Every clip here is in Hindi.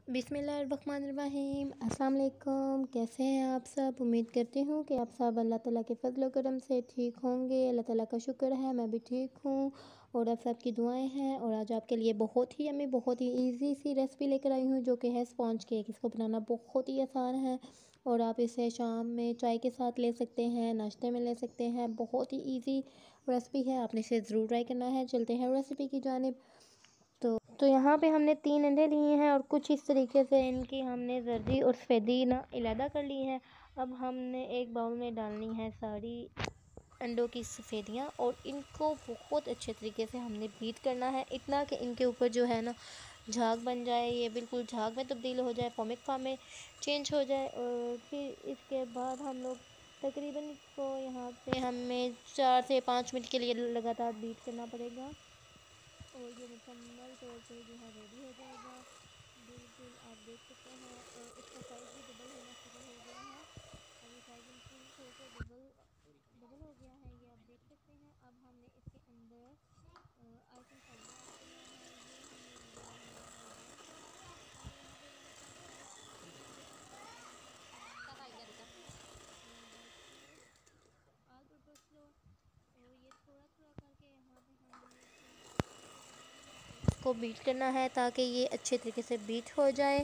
बिस्मिल्लाहिर्रहमानिर्रहीम। अस्सलाम वालेकुम। कैसे हैं आप सब? उम्मीद करती हूँ कि आप सब अल्लाह ताला के फजल करम से ठीक होंगे। अल्लाह ताला का शुक्र है मैं भी ठीक हूँ और आप सब की दुआएं हैं। और आज आपके लिए बहुत ही यम्मी बहुत ही इजी सी रेसिपी लेकर आई हूँ जो कि है स्पॉन्ज केक। इसको बनाना बहुत ही आसान है और आप इसे शाम में चाय के साथ ले सकते हैं, नाश्ते में ले सकते हैं। बहुत ही ईजी रेसिपी है, आपने इसे ज़रूर ट्राई करना है। चलते हैं रेसिपी की जानिब। तो यहाँ पे हमने 3 अंडे लिए हैं और कुछ इस तरीके से इनकी हमने जर्दी और सफ़ेदी ना अलहदा कर ली है। अब हमने एक बाउल में डालनी है सारी अंडों की सफ़ेदियाँ और इनको बहुत अच्छे तरीके से हमने बीट करना है, इतना कि इनके ऊपर जो है ना झाग बन जाए, ये बिल्कुल झाग में तब्दील हो जाए, फोमिक फॉर्म में चेंज हो जाए। और फिर इसके बाद हम लोग तकरीबन इसको यहाँ पे हमें 4 से 5 मिनट के लिए लगातार बीट करना पड़ेगा और ये मुकम्मल तौर पे जो है रेडी हो जाएगा। बिल्कुल आप देख सकते हैं और इसका साइज़ भी डबल होना शुरू हो गया है। अभी साइज़ इंक्रीज होकर डबल हो गया है, ये आप देख सकते हैं। अब हमने इसके अंदर आइसिंग पाउडर ऐड करना है। ये हमने लिया हुआ है 1 कप। हमने यहाँ पे 1.5 कप लिया है और साथ में हमने लिया है white floor, all purpose floor. और ये थोड़ा थोड़ा करके यहाँ पे हमने इसको मिक्स करते जाना है और इसको बीट करना है ताकि ये अच्छे तरीके से बीट हो जाए।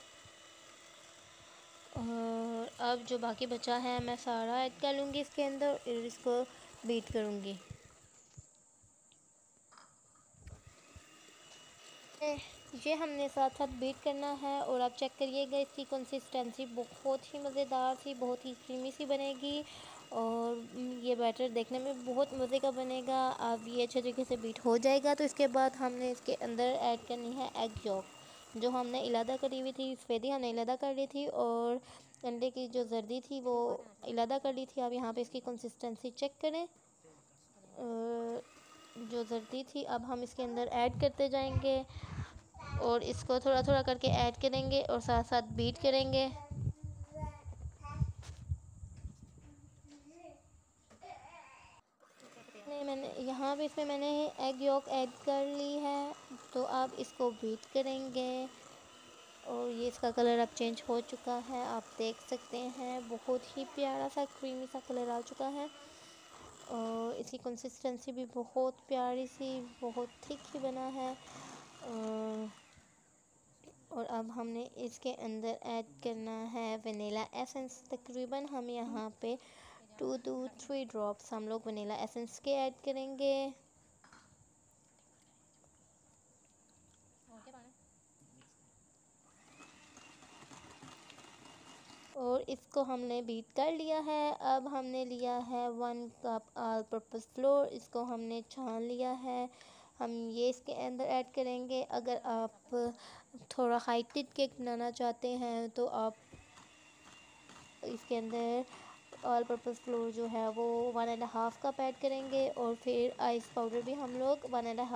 और अब जो बाकी बचा है मैं सारा ऐड कर लूँगी इसके अंदर और इसको बीट करूँगी। ये हमने साथ साथ बीट करना है और आप चेक करिएगा इसकी कंसिस्टेंसी बहुत ही मज़ेदार सी, बहुत ही क्रीमी सी बनेगी और ये बैटर देखने में बहुत मज़े का बनेगा। अब ये अच्छे तरीके से बीट हो जाएगा तो इसके बाद हमने इसके अंदर ऐड करनी है एग यॉक, जो हमने इलादा करी हुई थी, सफ़ेदी हमने इलादा कर ली थी और अंडे की जो जर्दी थी वो इलादा कर ली थी। आप यहाँ पे इसकी कंसिस्टेंसी चेक करें। जो जर्दी थी अब हम इसके अंदर ऐड करते जाएंगे और इसको थोड़ा थोड़ा करके ऐड करेंगे और साथ साथ बीट करेंगे। मैंने यहाँ पे इसमें मैंने एग यॉक ऐड कर ली है तो अब इसको बीट करेंगे और ये इसका कलर अब चेंज हो चुका है, आप देख सकते हैं। बहुत ही प्यारा सा क्रीमी सा कलर आ चुका है और इसकी कंसिस्टेंसी भी बहुत प्यारी सी, बहुत थिक ही बना है। और अब हमने इसके अंदर ऐड करना है वनीला एसेंस। तकरीबन हम यहाँ पे 2 to 3 ड्रॉप्स हम लोग वनीला एसेंस के ऐड करेंगे। और इसको हमने बीट कर लिया है। अब हमने लिया है 1 कप ऑल पर्पस फ्लोर, इसको हमने छान लिया है। हम ये इसके अंदर ऐड करेंगे। अगर आप थोड़ा हाइटेड केक बनाना चाहते हैं तो आप इसके अंदर ऑल पर्पस फ्लोर जो है वो 1.5 कप ऐड करेंगे और फिर आइस पाउडर भी हम लोग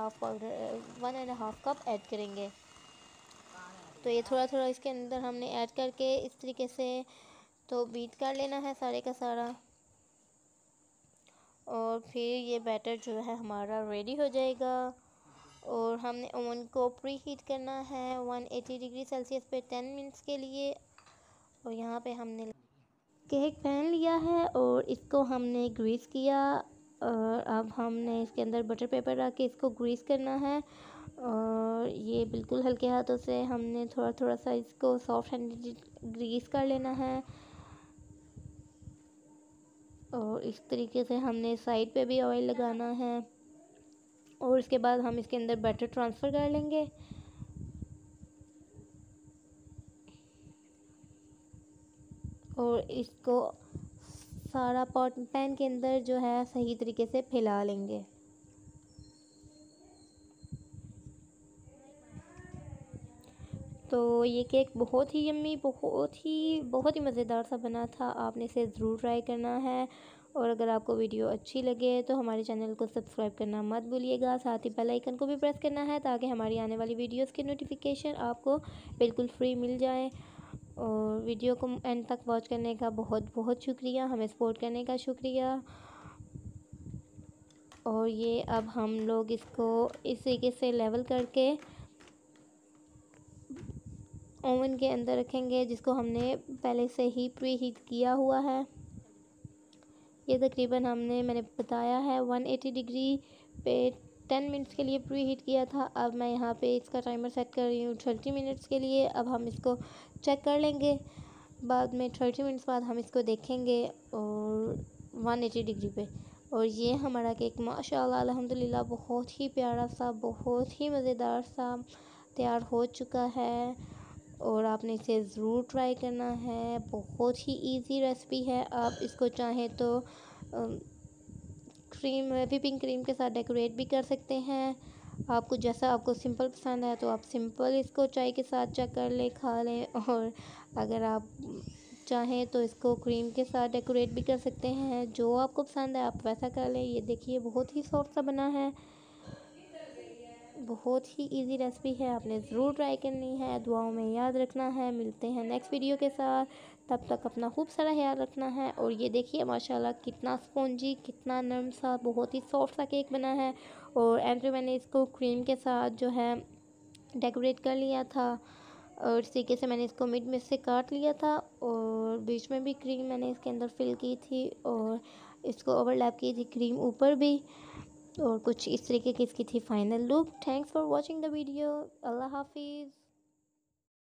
1.5 कप ऐड करेंगे। तो ये थोड़ा थोड़ा इसके अंदर हमने ऐड करके इस तरीके से तो बीट कर लेना है सारे का सारा और फिर ये बैटर जो है हमारा रेडी हो जाएगा। और हमने ओवन को प्री हीट करना है 180 डिग्री सेल्सियस पे 10 मिनट्स के लिए। और यहाँ पे हमने केक पैन लिया है और इसको हमने ग्रीस किया और अब हमने इसके अंदर बटर पेपर रख के इसको ग्रीस करना है और ये बिल्कुल हल्के हाथों से हमने थोड़ा थोड़ा सा इसको सॉफ्ट हैंडेड ग्रीस कर लेना है। और इस तरीके से हमने साइड पे भी ऑयल लगाना है और इसके बाद हम इसके अंदर बैटर ट्रांसफ़र कर लेंगे। और इसको सारा पॉट पैन के अंदर जो है सही तरीके से फैला लेंगे। तो ये केक बहुत ही यम्मी बहुत ही मज़ेदार सा बना था, आपने इसे ज़रूर ट्राई करना है। और अगर आपको वीडियो अच्छी लगे तो हमारे चैनल को सब्सक्राइब करना मत भूलिएगा, साथ ही बेल आइकन को भी प्रेस करना है ताकि हमारी आने वाली वीडियोस की नोटिफिकेशन आपको बिल्कुल फ्री मिल जाए। और वीडियो को एंड तक वॉच करने का बहुत बहुत शुक्रिया, हमें सपोर्ट करने का शुक्रिया। और ये अब हम लोग इसको इस तरीके से लेवल करके ओवन के अंदर रखेंगे, जिसको हमने पहले से ही प्री हीट किया हुआ है। ये तकरीबन मैंने बताया है 180 डिग्री पे 10 मिनट्स के लिए प्री हीट किया था। अब मैं यहाँ पे इसका टाइमर सेट कर रही हूँ 30 मिनट्स के लिए। अब हम इसको चेक कर लेंगे बाद में, 30 मिनट्स बाद हम इसको देखेंगे और 180 डिग्री पे। और ये हमारा केक माशाल्लाह अल्हम्दुलिल्लाह बहुत ही प्यारा सा, बहुत ही मज़ेदार सा तैयार हो चुका है। और आपने इसे ज़रूर ट्राई करना है, बहुत ही इजी रेसिपी है। आप इसको चाहें तो व्हिपिंग क्रीम के साथ डेकोरेट भी कर सकते हैं। आपको जैसा आपको सिंपल पसंद है तो आप सिंपल इसको चाय के साथ चेक कर लें, खा लें। और अगर आप चाहें तो इसको क्रीम के साथ डेकोरेट भी कर सकते हैं, जो आपको पसंद है आप वैसा कर लें। ये देखिए बहुत ही सॉफ्ट सा बना है, बहुत ही इजी रेसिपी है, आपने ज़रूर ट्राई करनी है। दुआओं में याद रखना है। मिलते हैं नेक्स्ट वीडियो के साथ, तब तक अपना खूब सारा ख्याल रखना है। और ये देखिए माशाल्लाह कितना स्पॉन्जी, कितना नरम सा, बहुत ही सॉफ्ट सा केक बना है। और एंड में मैंने इसको क्रीम के साथ जो है डेकोरेट कर लिया था, और इस तरीके से मैंने इसको मिड में से काट लिया था और बीच में भी क्रीम मैंने इसके अंदर फिल की थी और इसको ओवरलैप की थी क्रीम ऊपर भी। और कुछ इस तरीके की इसकी थी final look. Thanks for watching the video. अल्लाह हाफिज़।